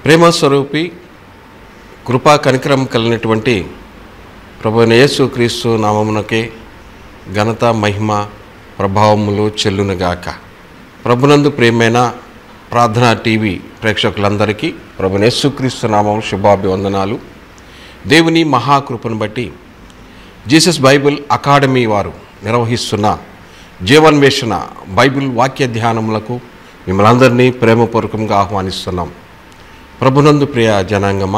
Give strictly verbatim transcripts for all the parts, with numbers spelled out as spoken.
ప్రేమ స్వరూపి కృపా కనికరం కలిగినటువంటి ప్రభువైన యేసు క్రీస్తు నామమునకే ఘనత మహిమ ప్రభావములు చెల్లునుగాక. ప్రభునందు ప్రియమైన ప్రార్థనా టీవీ ప్రేక్షకులందరికీ ప్రభువైన యేసు క్రీస్తు నామం శుభాభివందనాలు. దేవుని మహాకృపను బట్టి జీసస్ బైబిల్ అకాడమీ వారు నిర్వహిస్తున్న జీవన్వేషణ బైబిల్ వాక్య ధ్యానములకు మిమ్మల్ని అందరినీ ప్రేమపూర్వకంగా ఆహ్వానిస్తున్నాం. ప్రభునందు ప్రియ జనాంగమా,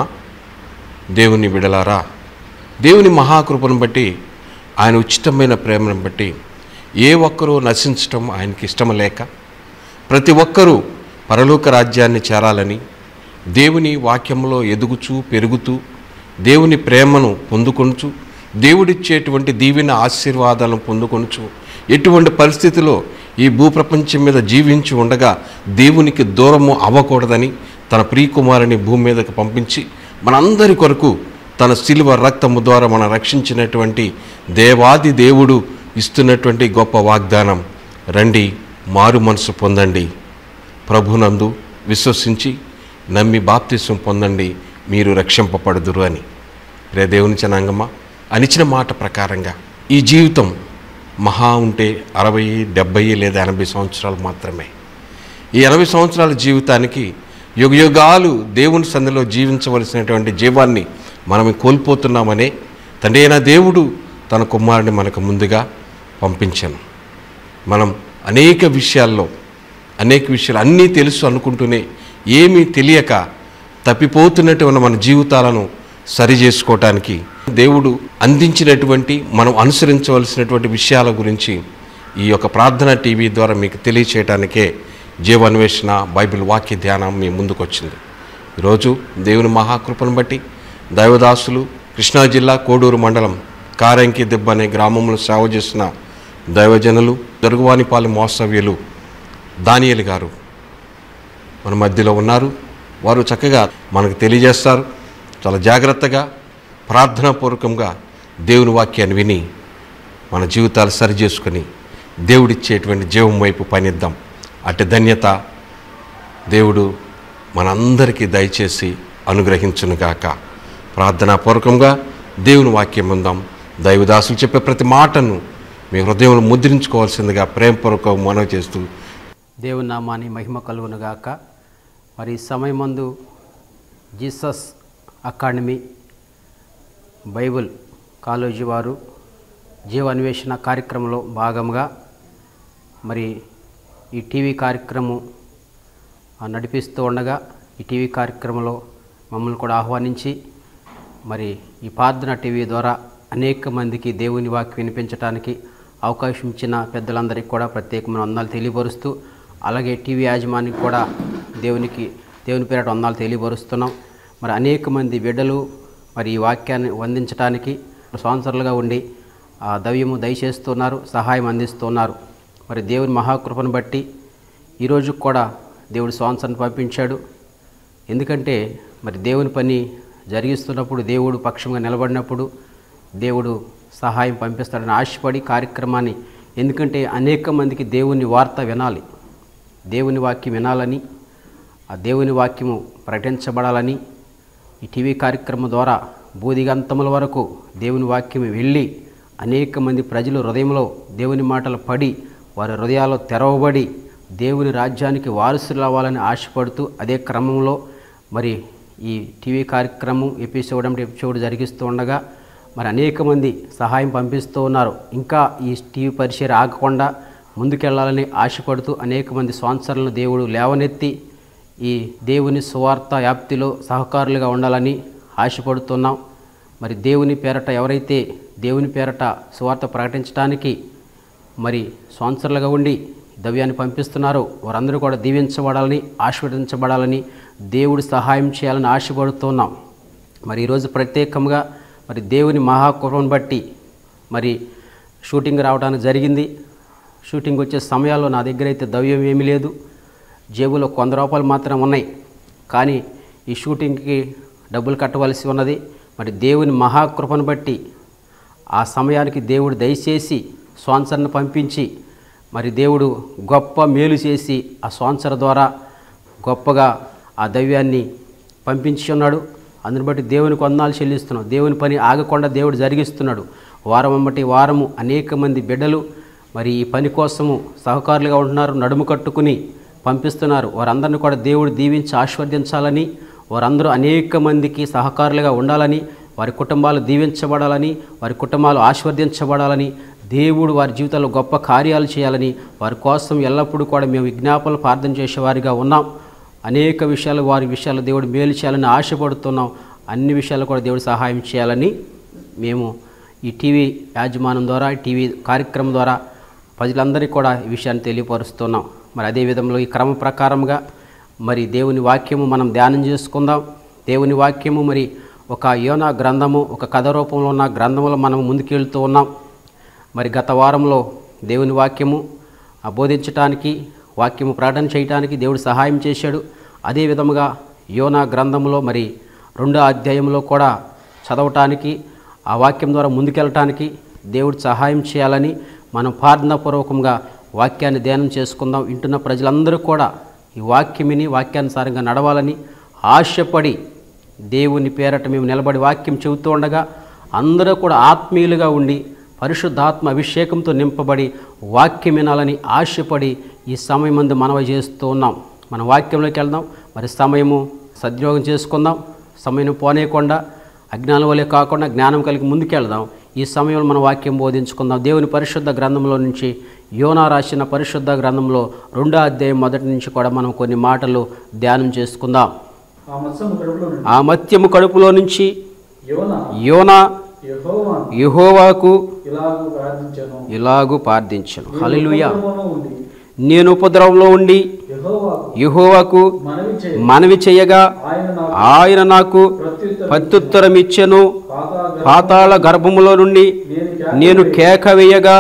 దేవుని విడలారా, దేవుని మహాకృపను బట్టి, ఆయన ఉచితమైన ప్రేమను బట్టి ఏ ఒక్కరూ నశించటం ఆయనకి ఇష్టం లేక ప్రతి ఒక్కరూ పరలోక రాజ్యాన్ని చేరాలని దేవుని వాక్యంలో ఎదుగుచూ పెరుగుతూ దేవుని ప్రేమను పొందుకొనుచు దేవుడిచ్చేటువంటి దీవెన ఆశీర్వాదాలను పొందుకొనుచు ఎటువంటి పరిస్థితిలో ఈ భూప్రపంచం మీద జీవించి ఉండగా దేవునికి దూరము అవ్వకూడదని తన ప్రియకుమారుని భూమి మీదకు పంపించి మనందరి కొరకు తన శిలువ రక్తము ద్వారా మనం రక్షించినటువంటి దేవాది దేవుడు ఇస్తున్నటువంటి గొప్ప వాగ్దానం, రండి మారు మనసు పొందండి, ప్రభునందు విశ్వసించి నమ్మి బాప్తిసం పొందండి, మీరు రక్షింపబడుదురు అని. రే దేవుని జనాంగమా, అనిచిన మాట ప్రకారంగా ఈ జీవితం మహా ఉంటే అరవై డెబ్బై లేదా ఎనభై సంవత్సరాలు మాత్రమే. ఈ ఎనభై సంవత్సరాల జీవితానికి యుగయుగాలు దేవుని సన్నిధిలో జీవించవలసినటువంటి జీవాన్ని మనం కోల్పోతున్నామనే తండ్రి అయిన దేవుడు తన కుమారుని మనకు ముందుగా పంపించాను. మనం అనేక విషయాల్లో అనేక విషయాలు అన్నీ తెలుసు అనుకుంటూనే ఏమీ తెలియక తప్పిపోతున్నటువంటి మన జీవితాలను సరి చేసుకోవటానికి దేవుడు అందించినటువంటి మనం అనుసరించవలసినటువంటి విషయాల గురించి ఈ యొక్క ప్రార్థన టీవీ ద్వారా మీకు తెలియచేయడానికే జీవన్వేషణ బైబిల్ వాక్య ధ్యానం మీ ముందుకు వచ్చింది. ఈరోజు దేవుని మహాకృపను బట్టి దైవదాసులు కృష్ణా జిల్లా కోడూరు మండలం కారంకి దెబ్బ అనే గ్రామంలో సేవ చేసిన దైవజనులు దొరుగువానిపాలెం మోసవ్యులు దానియేలు గారు మన మధ్యలో ఉన్నారు. వారు చక్కగా మనకు తెలియజేస్తారు. చాలా జాగ్రత్తగా ప్రార్థనాపూర్వకంగా దేవుని వాక్యాన్ని విని మన జీవితాలు సరి చేసుకొని దేవుడిచ్చేటువంటి జీవం వైపు పనిద్దాం. అటు ధన్యత దేవుడు మనందరికీ దయచేసి అనుగ్రహించునుగాక. ప్రార్థనాపూర్వకంగా దేవుని వాక్యం ఉందాం. దైవదాసులు చెప్పే ప్రతి మాటను మీ హృదయంలో ముద్రించుకోవాల్సిందిగా ప్రేమపూర్వకం మనవి చేస్తూ దేవుని నామాన్ని మహిమ కలుగునుగాక. మరి సమయమందు జీసస్ అకాడమీ బైబిల్ కాలేజీ వారు జీవాన్వేషణ కార్యక్రమంలో భాగంగా మరి ఈ టీవీ కార్యక్రమం నడిపిస్తూ ఉండగా ఈ టీవీ కార్యక్రమంలో మమ్మల్ని కూడా ఆహ్వానించి మరి ఈ ప్రార్థన టీవీ ద్వారా అనేక మందికి దేవుని వాక్యం వినిపించడానికి అవకాశం ఇచ్చిన పెద్దలందరికీ కూడా ప్రత్యేకమైన వందనాలు తెలియపరుస్తూ, అలాగే టీవీ యాజమాన్యానికి కూడా దేవునికి దేవుని పేరట వందనాలు తెలియపరుస్తున్నాం. మరి అనేక మంది బిడ్డలు మరి ఈ వాక్యాన్ని అందించడానికి స్పాన్సర్లుగా ఉండి ఆ దవ్యము దయచేస్తున్నారు, సహాయం అందిస్తున్నారు. మరి దేవుని మహాకృపను బట్టి ఈరోజు కూడా దేవుడు స్పాన్సర్ని పంపించాడు. ఎందుకంటే మరి దేవుని పని జరిగిస్తున్నప్పుడు, దేవుడు పక్షంగా నిలబడినప్పుడు దేవుడు సహాయం పంపిస్తాడని ఆశపడి కార్యక్రమాన్ని, ఎందుకంటే అనేక మందికి దేవుని వార్త వినాలి, దేవుని వాక్యం వినాలని, ఆ దేవుని వాక్యము ప్రకటించబడాలని ఈ టీవీ కార్యక్రమం ద్వారా బూదిగంతముల వరకు దేవుని వాక్యం వెళ్ళి అనేక మంది ప్రజలు హృదయంలో దేవుని మాటలు పడి వారి హృదయాల్లో తెరవబడి దేవుని రాజ్యానికి వారసులు అవ్వాలని ఆశపడుతూ అదే క్రమంలో మరి ఈ టీవీ కార్యక్రమం ఎపిసోడ్ అంటే ఎపిసోడ్ జరిగిస్తూ ఉండగా మరి అనేక మంది సహాయం పంపిస్తూ ఉన్నారు. ఇంకా ఈ టీవీ పరిచయం ఆగకుండా ముందుకెళ్లాలని ఆశపడుతూ అనేక మంది స్పాన్సర్లను దేవుడు లేవనెత్తి ఈ దేవుని సువార్త వ్యాప్తిలో సహకారులుగా ఉండాలని ఆశపడుతున్నాం. మరి దేవుని పేరట ఎవరైతే దేవుని పేరట సువార్త ప్రకటించడానికి మరి స్పాన్సర్లుగా ఉండి దవ్యాన్ని పంపిస్తున్నారో వారందరూ కూడా దీవించబడాలని, ఆశీర్వదించబడాలని, దేవుడు సహాయం చేయాలని ఆశపడుతున్నాం. మరి ఈరోజు ప్రత్యేకంగా మరి దేవుని మహాకృపను బట్టి మరి షూటింగ్ రావడానికి జరిగింది. షూటింగ్ వచ్చే సమయాల్లో నా దగ్గర అయితే దవ్యం ఏమీ లేదు, జేబులో వంద రూపాయలు మాత్రం ఉన్నాయి. కానీ ఈ షూటింగ్కి డబ్బులు కట్టవలసి ఉన్నది. మరి దేవుని మహాకృపను బట్టి ఆ సమయానికి దేవుడు దయచేసి స్పాన్సర్ను పంపించి మరి దేవుడు గొప్ప మేలు చేసి ఆ స్పాన్సర్ ద్వారా గొప్పగా ఆ దైవ్యాన్ని పంపించి ఉన్నాడు. అందుని బట్టి దేవునికి వందనాలు చెల్లిస్తున్నాం. దేవుని పని ఆగకుండా దేవుడు జరిగిస్తున్నాడు. వారం వెంబటి వారము అనేక మంది బిడ్డలు మరి ఈ పని కోసము సహకారులుగా ఉంటున్నారు, నడుము కట్టుకుని పంపిస్తున్నారు. వారందరినీ కూడా దేవుడు దీవించి ఆశీర్వదించాలని, వారందరూ అనేక మందికి సహకారులుగా ఉండాలని, వారి కుటుంబాలు దీవించబడాలని, వారి కుటుంబాలు ఆశీర్వదించబడాలని, దేవుడు వారి జీవితాల్లో గొప్ప కార్యాలు చేయాలని వారి కోసం ఎల్లప్పుడూ కూడా మేము విజ్ఞాపనలు ప్రార్థన చేసేవారిగా ఉన్నాం. అనేక విషయాలు వారి విషయాలు దేవుడు మేలు చేయాలని ఆశపడుతున్నాం. అన్ని విషయాలు కూడా దేవుడు సహాయం చేయాలని మేము ఈ టీవీ యాజమాన్యం ద్వారా, ఈ టీవీ కార్యక్రమం ద్వారా ప్రజలందరికీ కూడా ఈ విషయాన్ని తెలియపరుస్తున్నాం. మరి అదే విధంలో ఈ క్రమ ప్రకారంగా మరి దేవుని వాక్యము మనం ధ్యానం చేసుకుందాం. దేవుని వాక్యము మరి ఒక యోనా గ్రంథము, ఒక కథ రూపంలో ఉన్న గ్రంథంలో మనం ముందుకెళ్తూ ఉన్నాం. మరి గత వారంలో దేవుని వాక్యము బోధించటానికి, వాక్యము ప్రకటన చేయటానికి దేవుడు సహాయం చేశాడు. అదే విధముగా యోనా గ్రంథంలో మరి రెండో అధ్యాయంలో కూడా చదవటానికి, ఆ వాక్యం ద్వారా ముందుకెళ్ళటానికి దేవుడు సహాయం చేయాలని మనం ప్రార్థనాపూర్వకంగా వాక్యాన్ని ధ్యానం చేసుకుందాం. వింటున్న ప్రజలందరూ కూడా ఈ వాక్యమిని వాక్యానుసారంగా నడవాలని ఆశపడి దేవుని పేరట మేము నిలబడి వాక్యం చెబుతూ ఉండగా అందరూ కూడా ఆత్మీయులుగా ఉండి పరిశుద్ధాత్మ అభిషేకంతో నింపబడి వాక్యం వినాలని ఆశపడి ఈ సమయం మందు మనవి చేస్తూ ఉన్నాం. మన వాక్యంలోకి వెళ్దాం. మరి సమయము సద్వినియోగం చేసుకుందాం. సమయం పోనేయకుండా అజ్ఞానం వలె కాకుండా జ్ఞానం కలిగి ముందుకెళ్దాం. ఈ సమయంలో మన వాక్యం బోధించుకుందాం. దేవుని పరిశుద్ధ గ్రంథంలో నుంచి, యోనా రాసిన పరిశుద్ధ గ్రంథంలో రెండో అధ్యాయం మొదటి నుంచి కూడా మనం కొన్ని మాటలు ధ్యానం చేసుకుందాం. ఆ మత్యము కడుపులో నుంచి యోనా యెహోవాకు ఇలాగు ప్రార్థించెను. హల్లెలూయా. నేను ఉపద్రవంలో ఉండి యెహోవాకు మనవి చేయగా ఆయన నాకు ప్రత్యుత్తరం ఇచ్చెను. పాతాళ గర్భములో నుండి నేను కేక వేయగా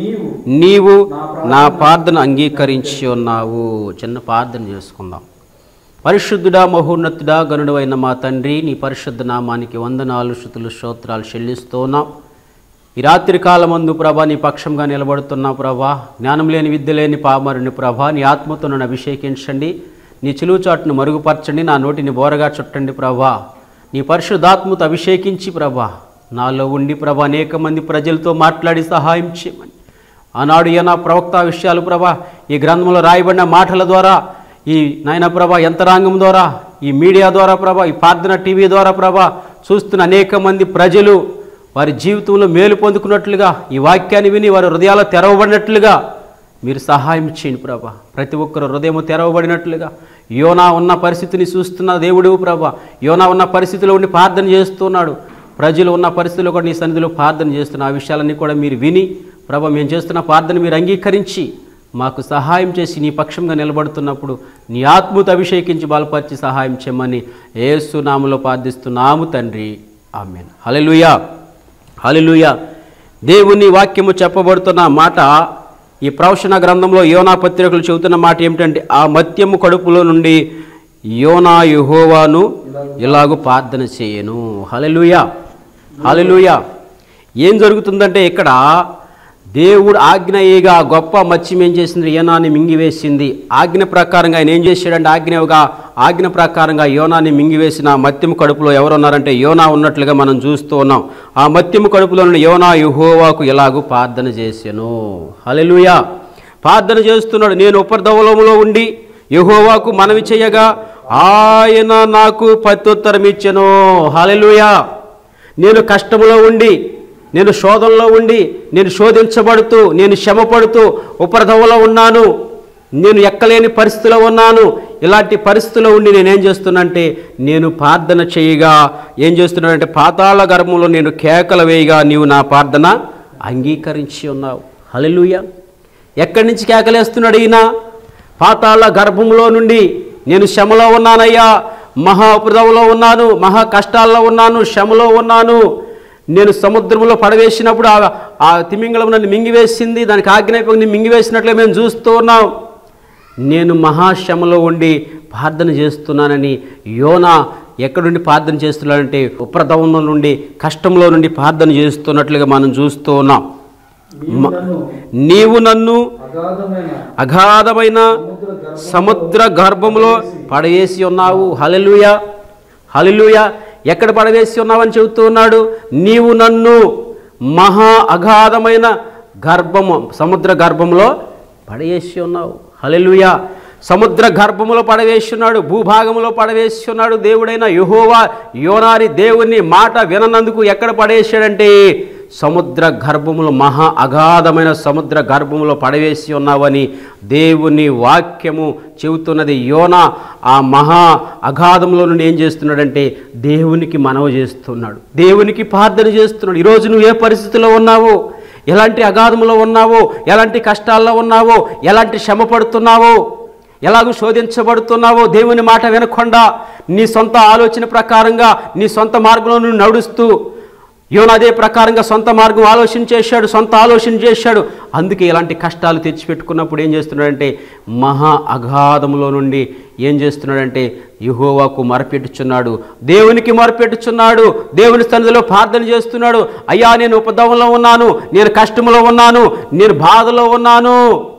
నీవు నా ప్రార్థన అంగీకరించి ఉన్నావు. చిన్న ప్రార్థన చేసుకుందాం. పరిశుద్ధుడా, మహోన్నతుడా, గనుడు అయిన మా తండ్రి, నీ పరిశుద్ధ నామానికి వందనాలు, స్తుతులు, స్తోత్రాలు చెల్లిస్తున్నాం. ఈ రాత్రి కాలమందు ప్రభా నీ పక్షంగా నిలబడుతున్నా ప్రభా, జ్ఞానం లేని విద్య లేని పామరుని ప్రభా, నీ ఆత్మతో నన్ను అభిషేకించండి. నీ చిలువు చాటును మరుగుపరచండి. నా నోటిని బోరగా చుట్టండి ప్రభా. నీ పరిశుద్ధాత్మతో అభిషేకించి ప్రభా నాలో ఉండి ప్రభా అనేక మంది ప్రజలతో మాట్లాడి సహాయం చేయమని. ఆనాడు ఏనా ప్రవక్త విషయాలు ప్రభా ఈ గ్రంథంలో రాయబడిన మాటల ద్వారా, ఈ నాయన ప్రభా యంత్రాంగం ద్వారా, ఈ మీడియా ద్వారా ప్రభా, ఈ ప్రార్థన టీవీ ద్వారా ప్రభా చూస్తున్న అనేక మంది ప్రజలు వారి జీవితంలో మేలు పొందుకున్నట్లుగా, ఈ వాక్యాన్ని విని వారి హృదయాలు తెరవబడినట్లుగా మీరు సహాయం చేయండి ప్రభా. ప్రతి ఒక్కరు హృదయం తెరవబడినట్లుగా, యోనా ఉన్న పరిస్థితిని చూస్తున్న దేవుడు ప్రభా, యోనా ఉన్న పరిస్థితిలో ఉండి ప్రార్థన చేస్తున్నాడు. ప్రజలు ఉన్న పరిస్థితిలో కూడా నీ సన్నిధిలో ప్రార్థన చేస్తున్న ఆ విషయాలన్నీ కూడా మీరు విని ప్రభా మేము చేస్తున్న ప్రార్థన మీరు అంగీకరించి మాకు సహాయం చేసి నీ పక్షంగా నిలబడుతున్నప్పుడు నీ ఆత్మతో అభిషేకించి బలపరిచి సహాయం చేయమని యేసు నామములో ప్రార్థిస్తున్నాము తండ్రి. ఆమేన్. హల్లెలూయా, హల్లెలూయా. దేవుని వాక్యము చెప్పబడుతున్న మాట ఈ ప్రవచన గ్రంథంలో యోనా పత్రికలు చెబుతున్న మాట ఏమిటంటే, ఆ మత్యము కడుపులో నుండి యోనా యెహోవాను ఇలాగూ ప్రార్థన చేయను. హల్లెలూయా, హల్లెలూయా. ఏం జరుగుతుందంటే ఇక్కడ దేవుడు ఆజ్ఞయేగా గొప్ప మత్స్యం ఏం చేసింది, యోనాని మింగివేసింది. ఆజ్ఞ ప్రకారంగా ఆయన ఏం చేశాడంటే, ఆజ్ఞగా ఆజ్ఞ ప్రకారంగా యోనాని మింగివేసిన మత్యము కడుపులో ఎవరున్నారంటే యోనా ఉన్నట్లుగా మనం చూస్తూ ఉన్నాం. ఆ మత్యము కడుపులో ఉన్న యోనా యెహోవాకు ఎలాగూ ప్రార్థన చేశాను. హల్లెలూయా. ప్రార్థన చేస్తున్నాడు. నేను ఉపద్రవంలో ఉండి యెహోవాకు మనవి చేయగా ఆయన నాకు ప్రత్యుత్తరం ఇచ్చెను. హల్లెలూయా. నేను కష్టములో ఉండి, నేను శోధనలో ఉండి, నేను శోధించబడుతూ, నేను శ్రమపడుతూ ఉపద్రవంలో ఉన్నాను, నేను ఎక్కలేని పరిస్థితిలో ఉన్నాను. ఇలాంటి పరిస్థితిలో ఉండి నేనేం చేస్తున్నానంటే, నేను ప్రార్థన చేయగా ఏం చేస్తున్నానంటే, పాతాళ గర్భంలో నేను కేకలు వేయగా నీవు నా ప్రార్థన అంగీకరించి ఉన్నావు. హల్లెలూయా. ఎక్కడి నుంచి కేకలేస్తున్నాడు ఈయన? పాతాళ గర్భంలో నుండి నేను శ్రమలో ఉన్నానయ్యా, మహా ఉపద్రవంలో ఉన్నాను, మహా కష్టాల్లో ఉన్నాను, శ్రమలో ఉన్నాను. నేను సముద్రంలో పడవేసినప్పుడు ఆ తిమింగళం నన్ను మింగివేసింది, దానికి ఆజ్ఞాపకం మింగివేసినట్లే మేము చూస్తూ ఉన్నాం. నేను మహాశ్రమలో ఉండి ప్రార్థన చేస్తున్నానని యోనా ఎక్కడుండి ప్రార్థన చేస్తున్నాడంటే ఉపద్రవంలో నుండి, కష్టంలో నుండి ప్రార్థన చేస్తున్నట్లుగా మనం చూస్తూ ఉన్నాం. నీవు నన్ను అగాధమైన సముద్ర గర్భంలో పడవేసి ఉన్నావు. హల్లెలూయా. హల్లెలూయా. ఎక్కడ పడవేసి ఉన్నావని చెబుతూ ఉన్నాడు? నీవు నన్ను మహా అగాధమైన గర్భము, సముద్ర గర్భంలో పడవేసి ఉన్నావు. హల్లెలూయా. సముద్ర గర్భములో పడవేసి ఉన్నాడు, భూభాగంలో పడవేసి ఉన్నాడు. దేవుడైన యెహోవా యోనాని దేవుని మాట విననందుకు ఎక్కడ పడేసాడంటే సముద్ర గర్భములో, మహా అగాధమైన సముద్ర గర్భములో పడవేసి ఉన్నావని దేవుని వాక్యము చెబుతున్నది. యోనా ఆ మహా అగాధంలో నుండి ఏం చేస్తున్నాడంటే దేవునికి మనవి చేస్తున్నాడు, దేవునికి ప్రార్థన చేస్తున్నాడు. ఈరోజు నువ్వు ఏ పరిస్థితిలో ఉన్నావో, ఎలాంటి అగాధంలో ఉన్నావో, ఎలాంటి కష్టాల్లో ఉన్నావో, ఎలాంటి శ్రమ పడుతున్నావో, ఎలాగూ శోధించబడుతున్నావో, దేవుని మాట వినకుండా నీ సొంత ఆలోచన ప్రకారంగా నీ సొంత మార్గంలో నువ్వు నడుస్తూ, యోనా అదే ప్రకారంగా సొంత మార్గం ఆలోచన చేశాడు, సొంత ఆలోచన చేశాడు. అందుకే ఇలాంటి కష్టాలు తెచ్చిపెట్టుకున్నప్పుడు ఏం చేస్తున్నాడంటే మహా అగాధములో నుండి ఏం చేస్తున్నాడంటే యెహోవాకు మొరపెట్టుచున్నాడు, దేవునికి మొరపెట్టుచున్నాడు, దేవుని సన్నిధిలో ప్రార్థన చేస్తున్నాడు. అయ్యా, నేను ఉపద్రవంలో ఉన్నాను, నేను కష్టంలో ఉన్నాను, నేను బాధలో ఉన్నాను,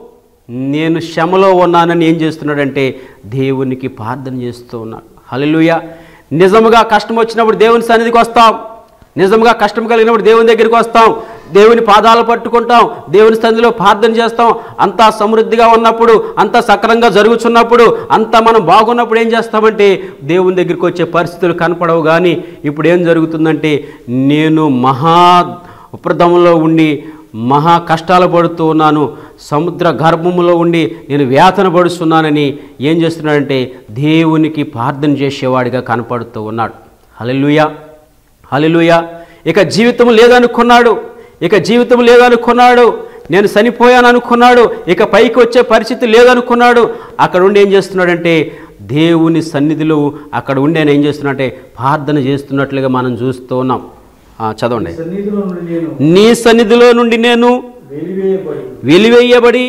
నేను శ్రమలో ఉన్నానని ఏం చేస్తున్నాడంటే దేవునికి ప్రార్థన చేస్తూ ఉన్నాడు. హల్లెలూయా. నిజముగా కష్టం వచ్చినప్పుడు దేవుని సన్నిధికి వస్తాం, నిజంగా కష్టం కలిగినప్పుడు దేవుని దగ్గరికి వస్తాం, దేవుని పాదాలు పట్టుకుంటాం, దేవుని సన్నిధిలో ప్రార్థన చేస్తాం. అంతా సమృద్ధిగా ఉన్నప్పుడు, అంతా సక్రంగా జరుగుతున్నప్పుడు, అంతా మనం బాగున్నప్పుడు ఏం చేస్తామంటే దేవుని దగ్గరికి వచ్చే పరిస్థితులు కనపడవు. కానీ ఇప్పుడు ఏం జరుగుతుందంటే నేను మహా ఉపద్రవంలో ఉండి మహా కష్టాలు పడుతూ ఉన్నాను, సముద్ర గర్భములో ఉండి నేను వేతన పడుతున్నానని ఏం చేస్తున్నాడంటే దేవునికి ప్రార్థన చేసేవాడిగా కనపడుతూ ఉన్నాడు. హల్లెలూయా, హల్లెలూయా. ఇక జీవితం లేదనుకున్నాడు, ఇక జీవితం లేదనుకున్నాడు, నేను చనిపోయాను అనుకున్నాడు, ఇక పైకి వచ్చే పరిస్థితి లేదనుకున్నాడు. అక్కడ ఉండి ఏం చేస్తున్నాడంటే దేవుని సన్నిధిలో అక్కడ ఉండి ఆయన ఏం చేస్తున్నాడంటే ప్రార్థన చేస్తున్నట్లుగా మనం చూస్తూ ఉన్నాం. చదవండి. నీ సన్నిధిలో నుండి నేను వెలివేయబడి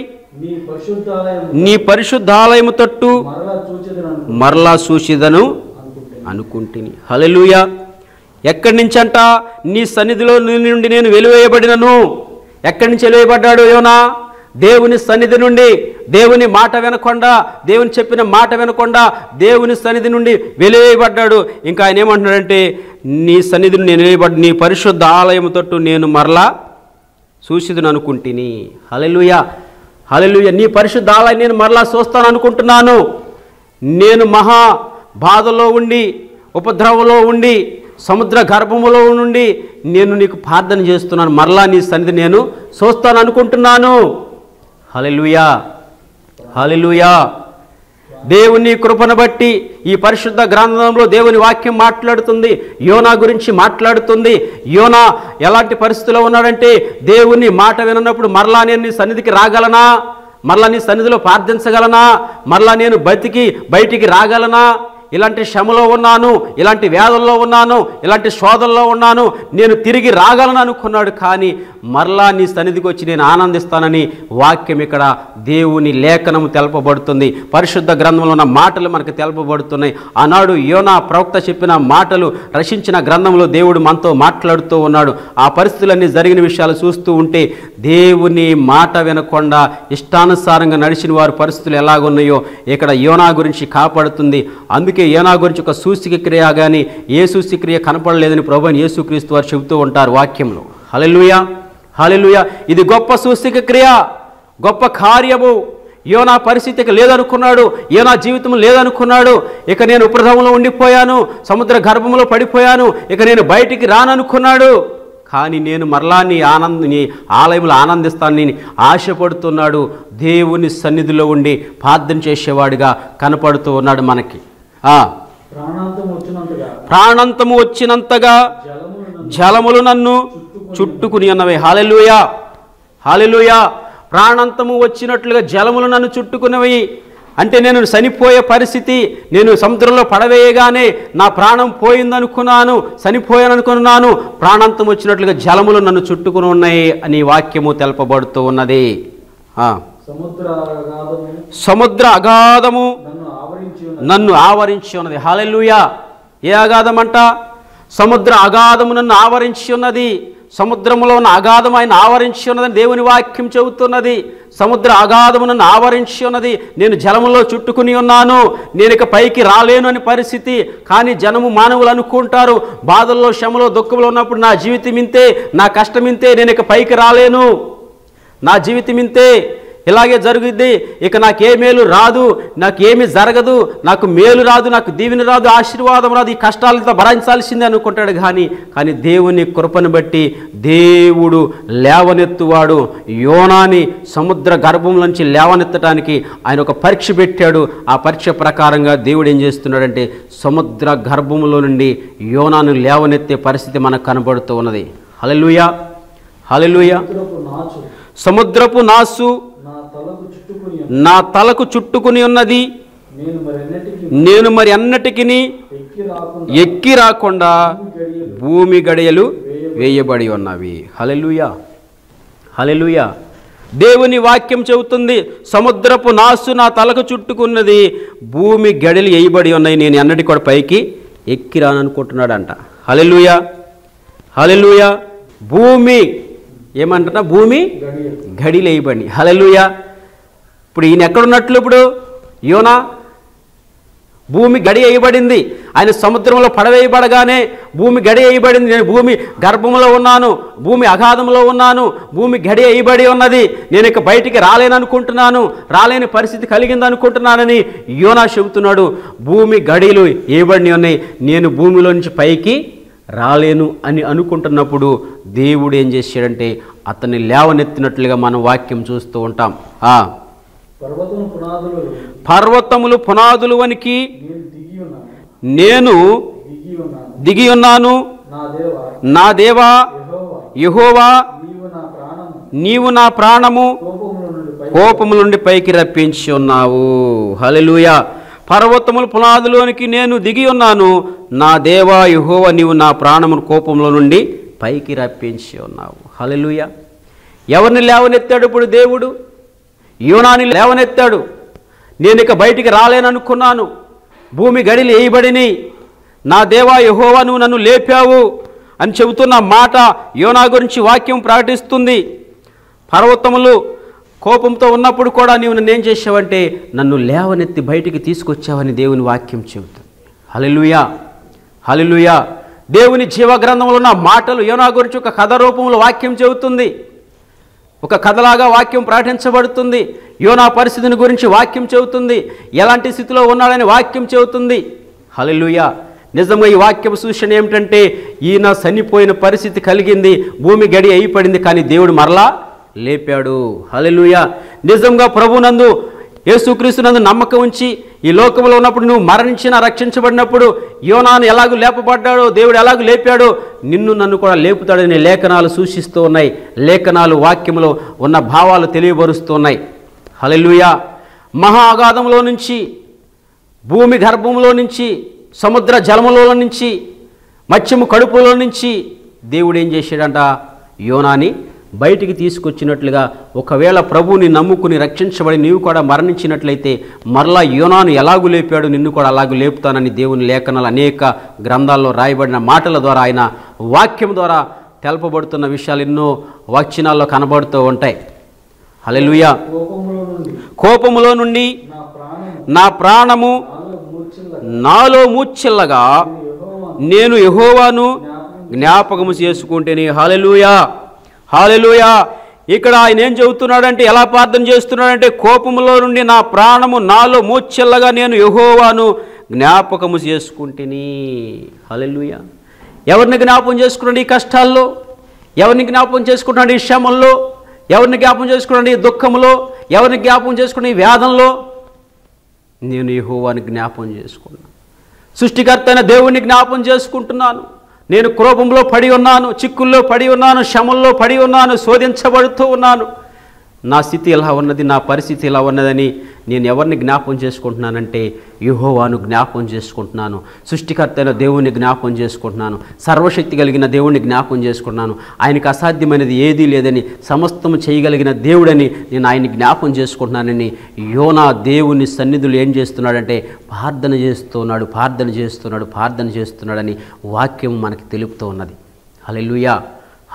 నీ పరిశుద్ధాలయము తట్టు మరలా చూసిదను అనుకుంటుని. హల్లెలూయా. ఎక్కడి నుంచి అంట? నీ సన్నిధిలో నుండి నేను వెలివేయబడినను. ఎక్కడి నుంచి వెలివేయబడ్డాడు యోనా? దేవుని సన్నిధి నుండి. దేవుని మాట వినకుండా, దేవుని చెప్పిన మాట వినకుండా దేవుని సన్నిధి నుండి వెలివేయబడ్డాడు. ఇంకా ఆయన ఏమంటున్నాడంటే నీ సన్నిధిని నేను వెలివేయబడ్డ నీ పరిశుద్ధ ఆలయము తట్టు నేను మరలా చూసిదును అనుకుంటుని. హల్లెలూయా, హల్లెలూయా. నీ పరిశుద్ధ ఆలయం నేను మరలా చూస్తాను అనుకుంటున్నాను. నేను మహా బాధలో ఉండి, ఉపద్రవంలో ఉండి, సముద్ర గర్భములో నుండి నేను నీకు ప్రార్థన చేస్తున్నాను, మరలా నీ సన్నిధి నేను చూస్తాను అనుకుంటున్నాను. హల్లెలూయా, హల్లెలూయా. దేవుని కృపను బట్టి ఈ పరిశుద్ధ గ్రంథంలో దేవుని వాక్యం మాట్లాడుతుంది, యోనా గురించి మాట్లాడుతుంది. యోనా ఎలాంటి పరిస్థితిలో ఉన్నాడంటే దేవుని మాట వినప్పుడు మరలా నేను నీ సన్నిధికి రాగలనా, మరలా నీ సన్నిధిలో ప్రార్థించగలనా, మరలా నేను బతికి బయటికి రాగలనా, ఇలాంటి శ్రమలో ఉన్నాను, ఇలాంటి వ్యాధుల్లో ఉన్నాను, ఇలాంటి శోధనలో ఉన్నాను, నేను తిరిగి రాగలను అనుకున్నాడు. కానీ మరలా నీ సన్నిధికి వచ్చి నేను ఆనందిస్తానని వాక్యం ఇక్కడ దేవుని లేఖనము తెలపబడుతుంది. పరిశుద్ధ గ్రంథంలో ఉన్న మాటలు మనకు తెలపబడుతున్నాయి. ఆనాడు యోనా ప్రవక్త చెప్పిన మాటలు రచించిన గ్రంథంలో దేవుడు మనతో మాట్లాడుతూ ఉన్నాడు. ఆ పరిస్థితులన్నీ జరిగిన విషయాలు చూస్తూ ఉంటే దేవుని మాట వినకుండా ఇష్టానుసారంగా నడిచిన వారి పరిస్థితులు ఎలాగున్నాయో ఇక్కడ యోనా గురించి కాపాడుతుంది. అందుకే యోనా గురించి ఒక సూచిక క్రియ కానీ ఏ సూచిక క్రియ కనపడలేదని ప్రభువైన యేసుక్రీస్తు వారు చెబుతూ ఉంటారు వాక్యంలో. హల్లెలూయా, హల్లెలూయా. ఇది గొప్ప సూచిక క్రియ, గొప్ప కార్యము. యోనా పరిస్థితికి లేదనుకున్నాడు, యోనా జీవితం లేదనుకున్నాడు. ఇక నేను ఉపద్రవంలో ఉండిపోయాను, సముద్ర గర్భంలో పడిపోయాను, ఇక నేను బయటికి రాననుకున్నాడు. కానీ నేను మరలా నీ ఆనంద నీ ఆలయంలో ఆనందిస్తానని ఆశపడుతున్నాడు. దేవుని సన్నిధిలో ఉండి ప్రార్థన చేసేవాడిగా కనపడుతూ ఉన్నాడు మనకి. ప్రాణాంతము వచ్చినంతగా జలములు నన్ను చుట్టుకుని ఉన్నవే. హల్లెలూయా, హల్లెలూయా. ప్రాణాంతము వచ్చినట్లుగా జలములు నన్ను చుట్టుకున్నవి అంటే నేను చనిపోయే పరిస్థితి, నేను సముద్రంలో పడవేయగానే నా ప్రాణం పోయిందనుకున్నాను, చనిపోయాను అనుకున్నాను. ప్రాణాంతం వచ్చినట్లుగా జలములు నన్ను చుట్టుకుని ఉన్నాయి అని వాక్యము తెలపబడుతూ ఉన్నది. సముద్ర అగాధము నన్ను ఆవరించి ఉన్నది. హల్లెలూయా. ఏ అగాధం అంట? సముద్ర అగాధము నన్ను ఆవరించి ఉన్నది. సముద్రంలో ఉన్న అగాధమైన ఆవరించి ఉన్నదని దేవుని వాక్యం చెబుతున్నది. సముద్ర అగాధమును ఆవరించి ఉన్నది. నేను జలములో చుట్టుకుని ఉన్నాను, నేను ఇక పైకి రాలేను అని పరిస్థితి. కానీ జనము మానవులు అనుకుంటారు, బాధల్లో శ్రమలో దుఃఖంలో ఉన్నప్పుడు నా జీవితం ఇంతే, నా కష్టం ఇంతే, నేను ఇక పైకి రాలేను, నా జీవితం ఇంతే, ఇలాగే జరుగుద్ది, ఇక నాకే మేలు రాదు, నాకేమీ జరగదు, నాకు మేలు రాదు, నాకు దీవెన రాదు, ఆశీర్వాదం రాదు, ఈ కష్టాలతో భరించాల్సిందే అనుకుంటాడు. కానీ కానీ దేవుని కృపను బట్టి దేవుడు లేవనెత్తువాడు. యోనాని సముద్ర గర్భం నుంచి లేవనెత్తడానికి ఆయన ఒక పరీక్ష పెట్టాడు. ఆ పరీక్ష ప్రకారంగా దేవుడు ఏం చేస్తున్నాడంటే సముద్ర గర్భంలో నుండి యోనాను లేవనెత్తే పరిస్థితి మనకు కనబడుతూ ఉన్నది. హల్లెలూయా, హల్లెలూయా. సముద్రపు నాసు నా తలకు చుట్టుకుని ఉన్నది, నేను మరి అన్నటికి ఎక్కి రాకుండా భూమి గడియలు వేయబడి ఉన్నవి. హల్లెలూయా, హల్లెలూయా. దేవుని వాక్యం చెబుతుంది, సముద్రపు నాసు నా తలకు చుట్టుకున్నది, భూమి గడియలు వేయబడి ఉన్నాయి, నేను అన్నటికి కూడా పైకి ఎక్కి రాననుకుంటున్నాడంట. హల్లెలూయా, హల్లెలూయా. భూమి ఏమంటున్నా, భూమి గడియలు వేయబడి. హల్లెలూయా. ఇప్పుడు ఈయన ఎక్కడున్నట్లు, ఇప్పుడు యోనా భూమి గడి వేయబడింది, ఆయన సముద్రంలో పడవేయబడగానే భూమి గడి వేయబడింది. నేను భూమి గర్భంలో ఉన్నాను, భూమి అగాధంలో ఉన్నాను, భూమి గడి వేయబడి ఉన్నది, నేను ఇక బయటికి రాలేననుకుంటున్నాను, రాలేని పరిస్థితి కలిగింది అనుకుంటున్నానని యోనా చెబుతున్నాడు. భూమి గడిలు వేయబడి ఉన్నాయి, నేను భూమిలో నుంచి పైకి రాలేను అని అనుకుంటున్నప్పుడు దేవుడు ఏం చేశాడంటే అతన్ని లేవనెత్తినట్లుగా మనం వాక్యం చూస్తూ ఉంటాం. ఆ పర్వతములు పునాదులు వనికి నేను దిగి ఉన్నాను, నా దేవా యెహోవా నీవు నా ప్రాణము కోపము నుండి పైకి రప్పించి ఉన్నావు. హల్లెలూయా. పర్వతములు పునాదులోనికి నేను దిగి ఉన్నాను, నా దేవా యెహోవా నీవు నా ప్రాణమును కోపంలో నుండి పైకి రప్పించి ఉన్నావు. హల్లెలూయా. ఎవరిని లేవనెత్తాడు ఇప్పుడు దేవుడు? యోనాని లేవనెత్తాడు. నేను ఇక బయటికి రాలేననుకున్నాను, భూమి గడిలు వేయబడిని, నా దేవా యెహోవా నువ్వు నన్ను లేపావు అని చెబుతున్న మాట యోనా గురించి వాక్యం ప్రకటిస్తుంది. పర్వతములు కోపంతో ఉన్నప్పుడు కూడా నీవు నన్ను ఏం చేసావంటే నన్ను లేవనెత్తి బయటికి తీసుకొచ్చావని దేవుని వాక్యం చెబుతుంది. హల్లెలూయా, హల్లెలూయా. దేవుని జీవగ్రంథంలో ఉన్న మాటలు యోనా గురించి ఒక కథ రూపంలో వాక్యం చెబుతుంది, ఒక కథలాగా వాక్యం ప్రకటించబడుతుంది. యోనా పరిస్థితిని గురించి వాక్యం చెబుతుంది, ఎలాంటి స్థితిలో ఉన్నాడని వాక్యం చెబుతుంది. హల్లెలూయా. నిజంగా ఈ వాక్యం సూచన ఏమిటంటే ఈయన చనిపోయిన పరిస్థితి కలిగింది, భూమి గడి అయిపడింది, కానీ దేవుడు మరలా లేపాడు. హల్లెలూయా. నిజంగా ప్రభునందు యేసుక్రీస్తునందు నమ్మకం ఉంచి ఈ లోకంలో ఉన్నప్పుడు నువ్వు మరణించిన రక్షించబడినప్పుడు యోనాను ఎలాగూ లేపబడ్డాడో దేవుడు ఎలాగూ లేపాడో నిన్ను నన్ను కూడా లేపుతాడని లేఖనాలు సూచిస్తూ ఉన్నాయి. లేఖనాలు వాక్యంలో ఉన్న భావాలు తెలియబరుస్తూ ఉన్నాయి. హల్లెలూయా. మహా అగాధంలో నుంచి, భూమి గర్భంలో నుంచి, సముద్ర జలములో నుంచి, మత్స్యము కడుపులో నుంచి దేవుడు ఏం చేశాడంట యోనాని బయటికి తీసుకొచ్చినట్లుగా ఒకవేళ ప్రభువుని నమ్ముకుని రక్షించబడి నీవు కూడా మరణించినట్లయితే మరలా యోనాను ఎలాగూ లేపాడు నిన్ను కూడా అలాగూ లేపుతానని దేవుని లేఖనాలు అనేక గ్రంథాల్లో రాయబడిన మాటల ద్వారా ఆయన వాక్యం ద్వారా తెలపబడుతున్న విషయాలు ఎన్నో వచనాల్లో కనబడుతూ ఉంటాయి. హల్లెలూయా. కోపములో నుండి నా ప్రాణము నాలో మూర్ఛిల్లగా నేను యెహోవాను జ్ఞాపకము చేసుకుంటేనే. హల్లెలూయా, హల్లెలూయా. ఇక్కడ ఆయన ఏం చెబుతున్నాడంటే, ఎలా ప్రార్థన చేస్తున్నాడంటే, కోపములో నుండి నా ప్రాణము నాలో మూర్ఛిల్లగా నేను యెహోవాను జ్ఞాపకము చేసుకుంటేని. హల్లెలూయా. ఎవరిని జ్ఞాపకం చేసుకున్నాడు ఈ కష్టాల్లో? ఎవరిని జ్ఞాపకం చేసుకున్నాడు ఈ శ్రమల్లో? ఎవరిని జ్ఞాపకం చేసుకున్నాడు ఈ దుఃఖంలో? ఎవరిని జ్ఞాపకం చేసుకున్నాడు ఈ వేదనలో? నేను యెహోవాని జ్ఞాపకం చేసుకున్నాను, సృష్టికర్త అయిన దేవుణ్ణి జ్ఞాపకం చేసుకుంటున్నాను. నేను క్రోపంలో పడి ఉన్నాను, చిక్కుల్లో పడి ఉన్నాను, శ్రమల్లో పడి ఉన్నాను, శోధించబడుతూ ఉన్నాను. నా స్థితి ఎలా ఉన్నది, నా పరిస్థితి ఎలా ఉన్నదని నేను ఎవరిని జ్ఞాపకం చేసుకుంటున్నానంటే యెహోవాను జ్ఞాపకం చేసుకుంటున్నాను, సృష్టికర్త అయిన దేవుణ్ణి జ్ఞాపకం చేసుకుంటున్నాను, సర్వశక్తి కలిగిన దేవుణ్ణి జ్ఞాపకం చేసుకుంటున్నాను. ఆయనకు అసాధ్యమైనది ఏదీ లేదని, సమస్తం చేయగలిగిన దేవుడని నేను ఆయన్ని జ్ఞాపకం చేసుకుంటున్నానని యోనా దేవుని సన్నిధులు ఏం చేస్తున్నాడంటే ప్రార్థన చేస్తున్నాడు, ప్రార్థన చేస్తున్నాడు, ప్రార్థన చేస్తున్నాడని వాక్యం మనకి తెలుపుతూ ఉన్నది. హల్లెలూయా,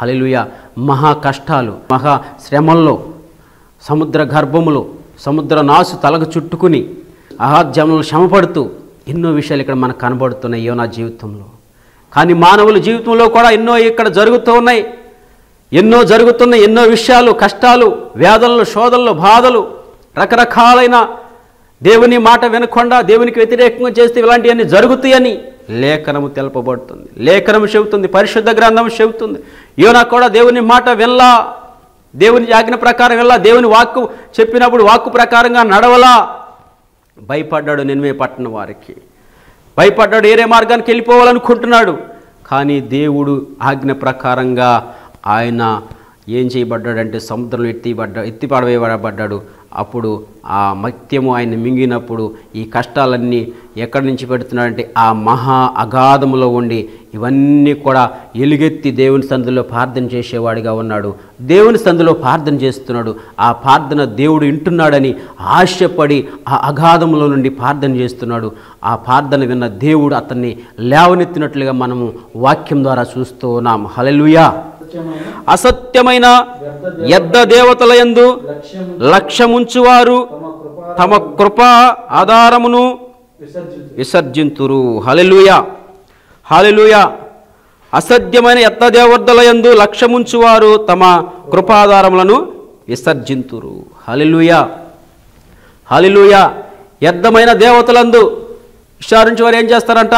హల్లెలూయా. మహా కష్టాలు, మహా శ్రమల్లో, సముద్ర గర్భములో సముద్ర నాసు తలకు చుట్టుకుని అహాధ్యములు శ్రమపడుతూ ఎన్నో విషయాలు ఇక్కడ మనకు కనబడుతున్నాయి యోనా జీవితంలో. కానీ మానవుల జీవితంలో కూడా ఎన్నో ఇక్కడ జరుగుతూ ఉన్నాయి, ఎన్నో జరుగుతున్నాయి, ఎన్నో విషయాలు, కష్టాలు, వేదనలు, శోధనలు, బాధలు, రకరకాలైన దేవుని మాట వినకుండా దేవునికి వ్యతిరేకంగా చేస్తే ఇలాంటివన్నీ జరుగుతాయని లేఖనము తెలపబడుతుంది. లేఖనము చెబుతుంది, పరిశుద్ధ గ్రంథం చెబుతుంది. యోనా కూడా దేవుని మాట వినలా, దేవుని ఆజ్ఞ ప్రకారం వెళ్ళా, దేవుని వాక్కు చెప్పినప్పుడు వాక్కు ప్రకారంగా నడవలా. భయపడ్డాడు నినివే పట్టణం వారికి, భయపడ్డాడు, ఏరే మార్గానికి వెళ్ళిపోవాలనుకుంటున్నాడు. కానీ దేవుడు ఆజ్ఞ ప్రకారంగా ఆయన ఏం చేయబడ్డాడంటే సముద్రంలో ఎత్తిబడ్డా ఎత్తి పడవేయబడ్డాడు. అప్పుడు ఆ మత్యము ఆయన మింగినప్పుడు ఈ కష్టాలన్నీ ఎక్కడి నుంచి పెడుతున్నాడంటే ఆ మహా అగాధములో ఉండి ఇవన్నీ కూడా ఎలుగెత్తి దేవుని సందులో ప్రార్థన చేసేవాడిగా ఉన్నాడు. దేవుని సందులో ప్రార్థన చేస్తున్నాడు. ఆ ప్రార్థన దేవుడు వింటున్నాడని ఆశపడి ఆ అగాధములో నుండి ప్రార్థన చేస్తున్నాడు. ఆ ప్రార్థన విన్న దేవుడు అతన్ని లేవనెత్తినట్లుగా మనము వాక్యం ద్వారా చూస్తూ ఉన్నాం. హల్లెలూయా. అసత్యమైన యద్ద దేవతల యందు లక్ష్యముంచువారు తమ కృపా ఆధారమును విసర్జింతురు. హల్లెలూయా, హల్లెలూయా. అసత్యమైన యద్ద దేవతల యందు లక్ష్యముంచువారు తమ కృపాధారములను విసర్జింతురు. హల్లెలూయా, హల్లెలూయా. యద్దమైన దేవతలందు విచారించి వారు ఏం చేస్తారంట?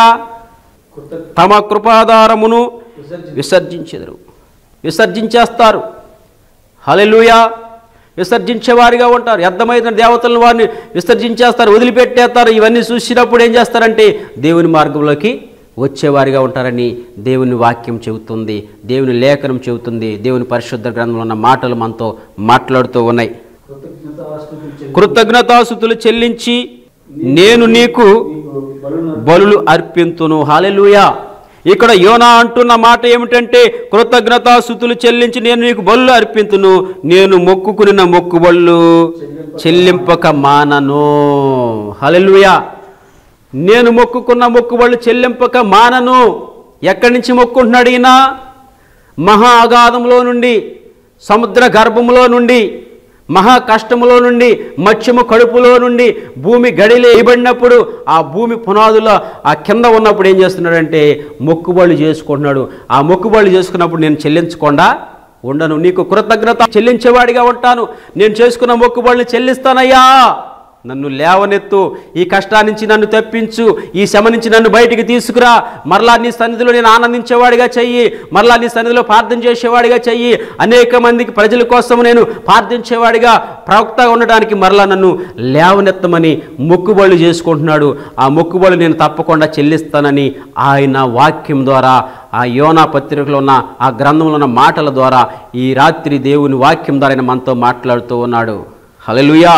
తమ కృపాధారమును విసర్జించెదరు, విసర్జించేస్తారు. హల్లెలూయా. విసర్జించేవారిగా ఉంటారు. యద్దమైన దేవతలను వారిని విసర్జించేస్తారు, వదిలిపెట్టేస్తారు. ఇవన్నీ చూసినప్పుడు ఏం చేస్తారంటే దేవుని మార్గంలోకి వచ్చేవారిగా ఉంటారని దేవుని వాక్యం చెబుతుంది, దేవుని లేఖనం చెబుతుంది, దేవుని పరిశుద్ధ గ్రంథంలో ఉన్న మాటలు మనతో మాట్లాడుతూ ఉన్నాయి. కృతజ్ఞతాస్తుతులు చెల్లించి నేను నీకు బలులు అర్పింతును. హల్లెలూయా. ఇక్కడ యోనా అంటున్న మాట ఏమిటంటే కృతజ్ఞతాస్తుతులు చెల్లించి నేను నీకు బలులు అర్పింతును, నేను మొక్కుకున్న మొక్కుబళ్ళు చెల్లింపక మానను. హల్లెలూయా. నేను మొక్కుకున్న మొక్కుబళ్ళు చెల్లింపక మానను. ఎక్కడి నుంచి మొక్కుంటున్నాడు ఈయన? మహా అగాధంలో నుండి, సముద్ర గర్భంలో నుండి, మహా కష్టములో నుండి, మత్స్యము కడుపులో నుండి, భూమి గడిలే వేయబడినప్పుడు ఆ భూమి పునాదుల ఆ కింద ఉన్నప్పుడు ఏం చేస్తున్నాడంటే మొక్కుబళ్ళు చేసుకుంటున్నాడు. ఆ మొక్కుబళ్ళు చేసుకున్నప్పుడు నేను చెల్లించకుండా ఉండను, నీకు కృతజ్ఞత చెల్లించేవాడిగా ఉంటాను, నేను చేసుకున్న మొక్కుబళ్ళని చెల్లిస్తానయ్యా, నన్ను లేవనెత్తు, ఈ కష్టాన్ని నుంచి నన్ను తప్పించు, ఈ శ్రమ నుంచి నన్ను బయటికి తీసుకురా, మరలా నీ సన్నిధిలో నేను ఆనందించేవాడిగా చెయ్యి, మరలా నీ సన్నిధిలో ప్రార్థన చేసేవాడిగా చెయ్యి, అనేక మందికి ప్రజల కోసం నేను ప్రార్థించేవాడిగా ప్రవక్తగా ఉండడానికి మరలా నన్ను లేవనెత్తమని మొక్కుబళ్ళు చేసుకుంటున్నాడు. ఆ మొక్కుబళ్ళు నేను తప్పకుండా చెల్లిస్తానని ఆయన వాక్యం ద్వారా, ఆ యోనా పత్రికలో ఉన్న ఆ గ్రంథంలో ఉన్న మాటల ద్వారా ఈ రాత్రి దేవుని వాక్యం ద్వారా ఆయన మనతో మాట్లాడుతూ ఉన్నాడు. హల్లెలూయా.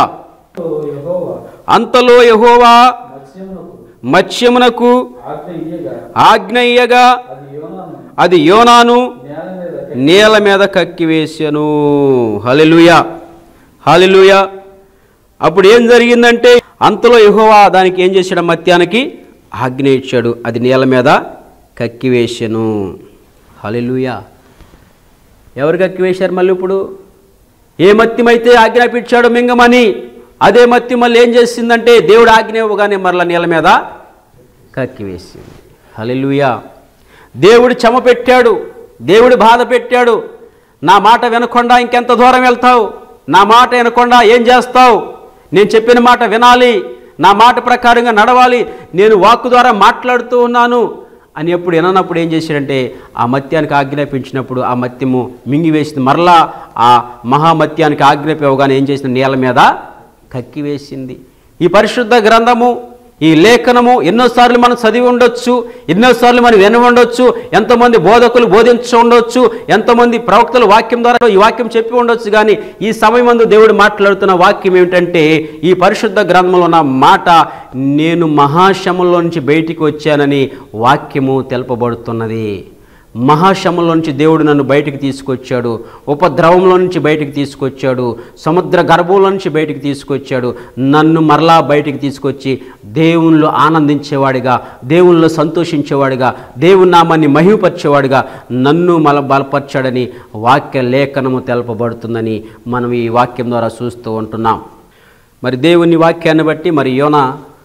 అంతలో యెహోవా మత్స్యమునకు ఆజ్ఞ ఇయ్యగా అది యోనాను నేల మీద కక్కివేసెను. హల్లెలూయా, హల్లెలూయా. అప్పుడు ఏం జరిగిందంటే అంతలో యెహోవా దానికి ఏం చేశాడు? మత్యానికి ఆజ్ఞ ఇచ్చాడు, అది నేల మీద కక్కివేసెను. హల్లెలూయా. ఎవరు కక్కివేశారు? మళ్ళీ ఇప్పుడు ఏ మత్యమైతే ఆజ్ఞాపించాడో మింగమని అదే మత్తి మళ్ళీ ఏం చేసిందంటే దేవుడు ఆజ్ఞ ఇవ్వగానే మరలా నీళ్ళ మీద కక్కివేసింది. హల్లెలూయా. దేవుడు చెమ పెట్టాడు, దేవుడు బాధ పెట్టాడు. నా మాట వినకుండా ఇంకెంత దూరం వెళ్తావు? నా మాట వినకుండా ఏం చేస్తావు? నేను చెప్పిన మాట వినాలి, నా మాట ప్రకారంగా నడవాలి, నేను వాక్కు ద్వారా మాట్లాడుతూ ఉన్నాను అని ఎప్పుడు విననప్పుడు ఏం చేశాడంటే ఆ మత్యానికి ఆజ్ఞాపించినప్పుడు ఆ మత్యము మింగివేసింది. మరలా ఆ మహామత్యానికి ఆజ్ఞాపించగానే ఏం చేసిన నీళ్ళ మీద కక్కివేసింది. ఈ పరిశుద్ధ గ్రంథము, ఈ లేఖనము ఎన్నోసార్లు మనం చదివి ఉండొచ్చు, ఎన్నోసార్లు మనం విని ఉండొచ్చు, ఎంతోమంది బోధకులు బోధించి ఉండొచ్చు, ఎంతోమంది ప్రవక్తలు వాక్యం ద్వారా ఈ వాక్యం చెప్పి ఉండొచ్చు. కానీ ఈ సమయమందు దేవుడు మాట్లాడుతున్న వాక్యం ఏమిటంటే ఈ పరిశుద్ధ గ్రంథంలో ఉన్న మాట, నేను మహాశ్రమంలో నుంచి బయటికి వచ్చానని వాక్యము తెలుపబడుతున్నది. మహాశ్రమంలో నుంచి దేవుడు నన్ను బయటికి తీసుకొచ్చాడు, ఉపద్రవంలో నుంచి బయటికి తీసుకొచ్చాడు, సముద్ర గర్భంలో నుంచి బయటికి తీసుకొచ్చాడు. నన్ను మరలా బయటికి తీసుకొచ్చి దేవునిలో ఆనందించేవాడిగా, దేవునిలో సంతోషించేవాడిగా, దేవుని నామాన్ని మహిమపరిచేవాడిగా నన్ను మల బలపరిచాడని వాక్య లేఖనము తెలపబడుతుందని మనం ఈ వాక్యం ద్వారా చూస్తూ ఉంటున్నాం. మరి దేవుని వాక్యాన్ని బట్టి మరి యోనా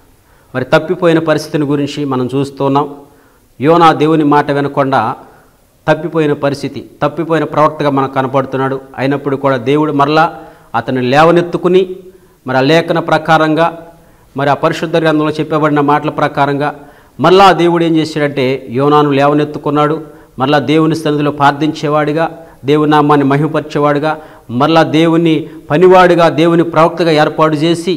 మరి తప్పిపోయిన పరిస్థితిని గురించి మనం చూస్తున్నాం. యోనా దేవుని మాట వినకుండా తప్పిపోయిన పరిస్థితి, తప్పిపోయిన ప్రవక్తగా మనకు కనపడుతున్నాడు. అయినప్పుడు కూడా దేవుడు మరలా అతన్ని లేవనెత్తుకుని మరి ఆ లేఖన ప్రకారంగా, మరి ఆ పరిశుద్ధ గ్రంథంలో చెప్పబడిన మాటల ప్రకారంగా మరలా దేవుడు ఏం చేశాడంటే యోనాను లేవనెత్తుకున్నాడు. మరలా దేవుని సన్నిధిలో ప్రార్థించేవాడిగా, దేవుని నామాన్ని మహిమపరిచేవాడిగా, మరలా దేవుని పనివాడిగా, దేవుని ప్రవక్తగా ఏర్పాటు చేసి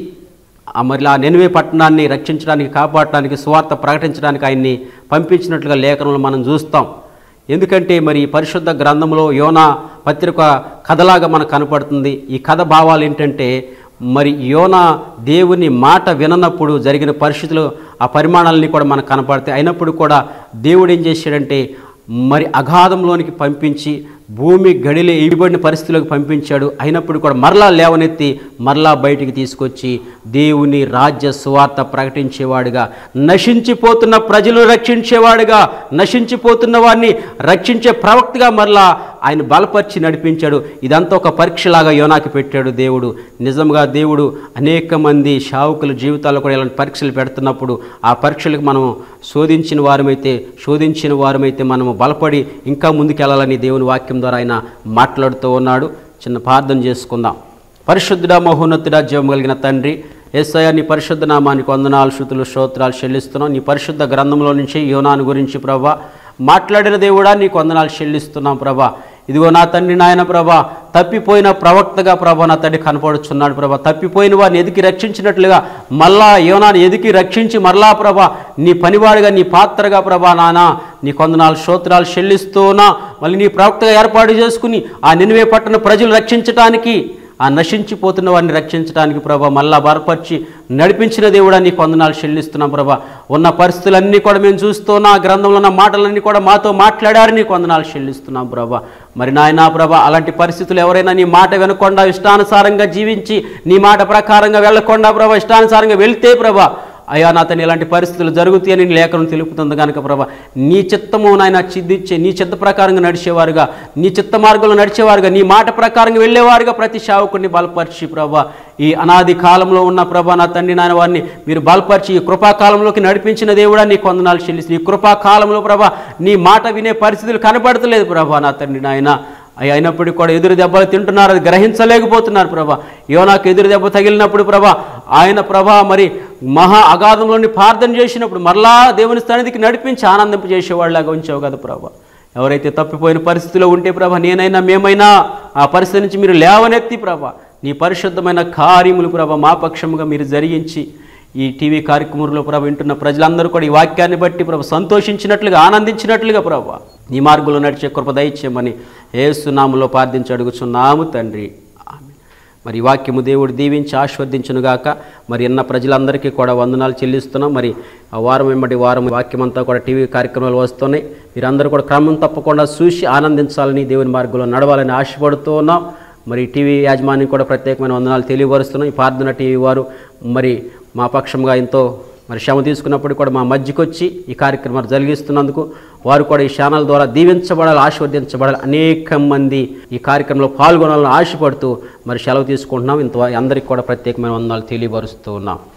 మరి ఆ నినివే పట్టణాన్ని రక్షించడానికి, కాపాడటానికి, సువార్త ప్రకటించడానికి ఆయన్ని పంపించినట్లుగా లేఖనంలో మనం చూస్తాం. ఎందుకంటే మరి పరిశుద్ధ గ్రంథంలో యోనా పత్రిక కథలాగా మనకు కనపడుతుంది. ఈ కథ భావాలు ఏంటంటే మరి యోనా దేవుని మాట విననప్పుడు జరిగిన పరిస్థితులు, ఆ పరిమాణాలని కూడా మనకు కనపడతాయి. అయినప్పుడు కూడా దేవుడు ఏం చేశాడంటే మరి అగాధంలోనికి పంపించి భూమి గడిలే ఇవ్వబడిన పరిస్థితులకు పంపించాడు. అయినప్పుడు కూడా మరలా లేవనెత్తి మరలా బయటికి తీసుకొచ్చి దేవుని రాజ్య సువార్త ప్రకటించేవాడుగా, నశించిపోతున్న ప్రజలు రక్షించేవాడుగా, నశించిపోతున్న వారిని రక్షించే ప్రవక్తగా మరలా ఆయన బలపరిచి నడిపించాడు. ఇదంతా ఒక పరీక్షలాగా యోనాకి పెట్టాడు దేవుడు. నిజంగా దేవుడు అనేక మంది శావుకుల జీవితాల్లో కూడా ఇలాంటి పరీక్షలు పెడుతున్నప్పుడు ఆ పరీక్షలకు మనం శోధించిన వారమైతే శోధించిన వారమైతే మనము బలపడి ఇంకా ముందుకెళ్ళాలని దేవుని వాక్యం ద్వారా ఆయన మాట్లాడుతూ ఉన్నాడు. చిన్న ప్రార్థన చేసుకుందాం. పరిశుద్ధుడా, మహోన్నతుడా, జీవం కలిగిన తండ్రి యేసయ్యా, నీ పరిశుద్ధ నామానికి వందనాలు, స్తుతులు, స్తోత్రాలు చెల్లిస్తున్నాం. నీ పరిశుద్ధ గ్రంథంలో నుంచి యోనాను గురించి ప్రభా మాట్లాడిన దేవుడా నీకు వందనాలు చెల్లిస్తున్నాం ప్రభా. ఇదిగో నా తండ్రి నాయన ప్రభా, తప్పిపోయిన ప్రవక్తగా ప్రభా నా తండ్రి కనపడుచున్నాడు ప్రభా. తప్పిపోయిన వారిని ఎదికి రక్షించినట్లుగా మళ్ళా యోనాను ఎదికి రక్షించి మరలా ప్రభా నీ పనివాడిగా, నీ పాత్రగా ప్రభా నానా నీ కొందనాలు స్తోత్రాలు చెల్లిస్తూనా మళ్ళీ నీ ప్రవక్తగా ఏర్పాటు చేసుకుని ఆ నినివే పట్టణ ప్రజలు రక్షించటానికి, ఆ నశించిపోతున్న వారిని రక్షించడానికి ప్రభా మళ్ళా బలపరిచి నడిపించిన దేవుడా నీ కొందనాలు చెల్లిస్తున్నాం ప్రభా. ఉన్న పరిస్థితులన్నీ కూడా మేము చూస్తున్నా, గ్రంథంలో ఉన్న మాటలన్నీ కూడా మాతో మాట్లాడారు, నీ కొందనాలు చెల్లిస్తున్నాం ప్రభా. మరి నాయనా ప్రభా, అలాంటి పరిస్థితులు ఎవరైనా నీ మాట వినకుండా ఇష్టానుసారంగా జీవించి నీ మాట ప్రకారంగా వెళ్ళకుండా ప్రభా ఇష్టానుసారంగా వెళ్తే ప్రభా అయ్యా నా తను ఇలాంటి పరిస్థితులు జరుగుతాయని లేఖనం తెలుపుతుంది కనుక ప్రభా నీ చిత్తము నాయన చిద్దిచ్చే, నీ చిత్త ప్రకారంగా నడిచేవారుగా, నీ చిత్త మార్గంలో నడిచేవారుగా, నీ మాట ప్రకారంగా వెళ్ళేవారుగా ప్రతి సేవకుడిని బలపరిచి ప్రభా ఈ అనాది కాలంలో ఉన్న ప్రభా నా తండ్రి నాయన వారిని మీరు బలపరిచి ఈ కృపాకాలంలోకి నడిపించిన దేవుడా నీ కొందనాలు చెల్లిస్తుంది. ఈ కృపాకాలంలో ప్రభా నీ మాట వినే పరిస్థితులు కనబడతలేదు ప్రభా నా తండ్రి నాయన. అయినప్పటికీ కూడా ఎదురు దెబ్బలు తింటున్నారు, అది గ్రహించలేకపోతున్నారు ప్రభా. యోనాకు ఎదురు దెబ్బ తగిలినప్పుడు ప్రభా ఆయన ప్రభా మరి మహా అగాధంలోని ప్రార్థన చేసినప్పుడు మరలా దేవుని సన్నిధికి నడిపించి ఆనందింప చేసేవాళ్ళలాగా ఉంచావు కదా ప్రభా. ఎవరైతే తప్పిపోయిన పరిస్థితిలో ఉంటే ప్రభా నేనైనా మేమైనా ఆ పరిస్థితి నుంచి మీరు లేవనెత్తి ప్రభా నీ పరిశుద్ధమైన కార్యములు ప్రభా మా పక్షముగా మీరు జరిగించి ఈ టీవీ కార్యక్రమంలో ప్రభా వింటున్న ప్రజలందరూ కూడా ఈ వాక్యాన్ని బట్టి ప్రభా సంతోషించినట్లుగా, ఆనందించినట్లుగా ప్రభా నీ మార్గంలో నడిచే కృప దయచేయమని యేసు నామములో ప్రార్థించి అడుగుచున్నాము తండ్రి, ఆమేన్. మరి ఈ వాక్యము దేవుడు దీవించి ఆశీర్వదించునుగాక. మరి ఎన్న ప్రజలందరికీ కూడా వందనాలు చెల్లిస్తున్నాం. మరి ఆ వారం వెంబడి వారం వాక్యం అంతా కూడా టీవీ కార్యక్రమాలు వస్తున్నాయి. మీరందరూ కూడా క్రమం తప్పకుండా చూసి ఆనందించాలని, దేవుని మార్గంలో నడవాలని ఆశపడుతూ ఉన్నాం. మరి టీవీ యాజమాన్యం కూడా ప్రత్యేకమైన వందనాలు తెలియపరుస్తున్నాం. ఈ ప్రార్థన టీవీ వారు మరి మా పక్షంగా ఎంతో మరి శ్రమ తీసుకున్నప్పుడు కూడా మా మధ్యకు వచ్చి ఈ కార్యక్రమాలు జరిగిస్తున్నందుకు వారు కూడా ఈ ఛానల్ ద్వారా దీవించబడాలి, ఆశీర్వదించబడాలి, అనేక మంది ఈ కార్యక్రమంలో పాల్గొనాలని ఆశపడుతూ మరి సెలవు తీసుకుంటున్నాం. ఇంత అందరికీ కూడా ప్రత్యేకమైన వందనాలు తెలియపరుస్తూ ఉన్నాం.